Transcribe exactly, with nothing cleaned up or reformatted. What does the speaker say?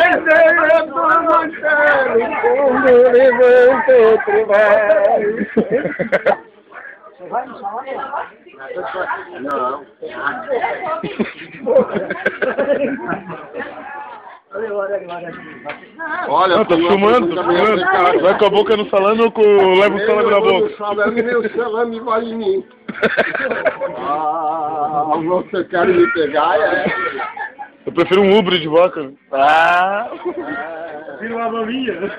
bandeira do Evangelho, quando levanta outro vai. Vai no salão? Não. Olha, não, tá filmando, tá filmando. Vai com a boca no salame ou com... leva o salame na boca? O salame, meu salame vai em mim. Ah, você quer me pegar, é? Eu prefiro um ubre de vaca. Ah! Vira uma maminha.